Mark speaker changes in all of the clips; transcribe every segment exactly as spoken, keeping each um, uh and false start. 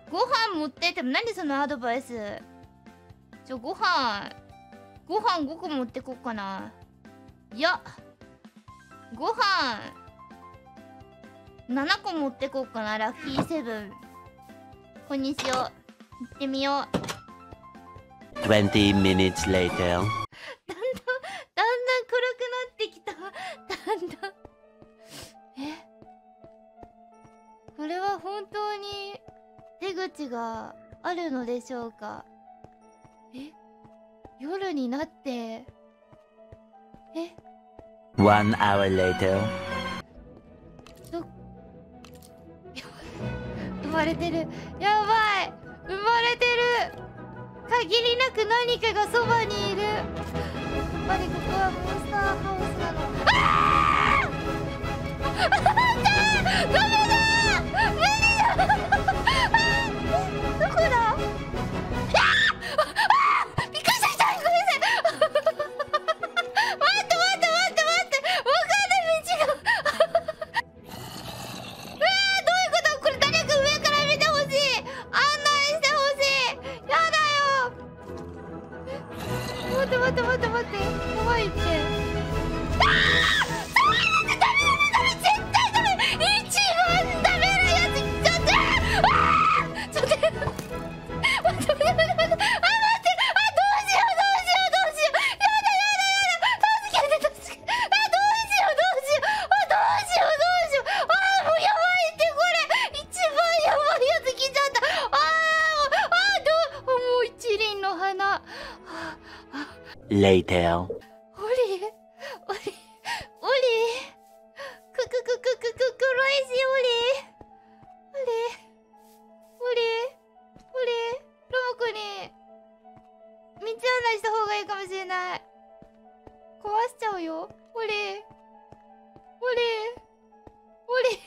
Speaker 1: ご飯持ってっても何そのアドバイス。ちょご飯ご飯ごこ持ってこっかな。いやご飯ななこ持ってこっかな。ラッキーセブンこれにしよう。行ってみよう。
Speaker 2: twenty minutes later
Speaker 1: だんだんだんだん暗くなってきた。だんだんえこれは本当に出口があるのでしょうか。え夜になってえ
Speaker 2: one hour later
Speaker 1: ど生まれてる。やばい生まれてる。限りなく何かがそばにいる。やっぱりここはモンスターハウスなの。ああダメだ無理だ。どこだ。びっくりした。ごめんなさい。待って待って待って待ってわかんない道が。うわーどういうこと。これ誰か上から見てほしい。案内してほしい。やだよ。待って待って待って待って怖いって。ああダメダメダメ絶対ダメ。一番ダメなやつちょっとああちょっと待って待って待って待ってあ待ってあどうしようどうしようどうしようやだやだやだ助けて助けてあどうしようどうしようあどうしようどうしようあもうやばいってこれ一番やばいやつ来ちゃったああどうもう一輪の花
Speaker 2: later
Speaker 1: オリオリオリクククククククロイシオリオリオリオリロボコに道案内した方がいいかもしれない。壊しちゃうよオリオリオリ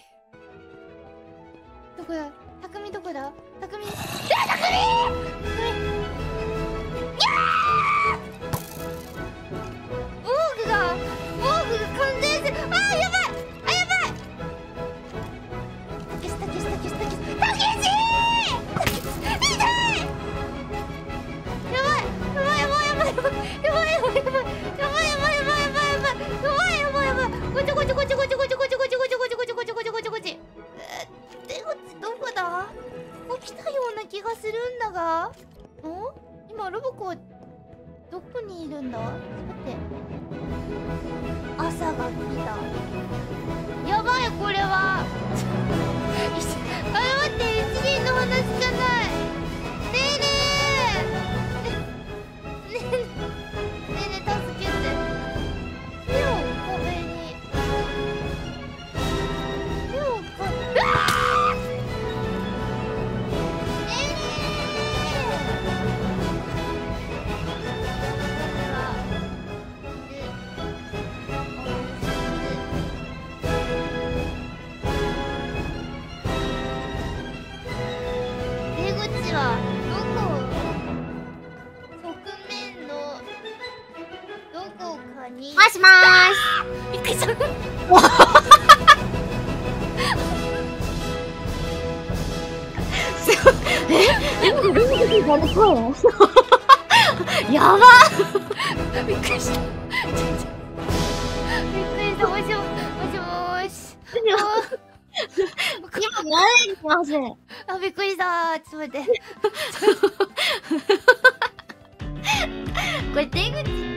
Speaker 1: どこだ匠どこだ匠いや匠匠防具が防具が完全する。あーやばいあやばい消した消した消した消したたけし痛いやばいやばいやばいやばいやばいやばいやばいやばいやばいやばいやばいやばいやばいやばいやばいやばいやばいやばいごちょごちょごちょごちょごちょごちょごちょごちょごちょごちょごちょごちょごちょごちょ出口どこだ。もう来たような気がするんだがん今ロボコどこにいるんだ。待って朝が来た。やばいこれはあ待って一輪の話じゃない。ねえねえねえねえねえねえ助けて手を壁に手を壁にうわーねえね出口はどこ側面のどこかに
Speaker 3: もしもーし。
Speaker 1: びっくりした
Speaker 3: ええなんで声やば
Speaker 1: びっくりしたびっくりしたもしももしもーし
Speaker 3: 今何します
Speaker 1: あびっくりしたちょっと待ってこれ出口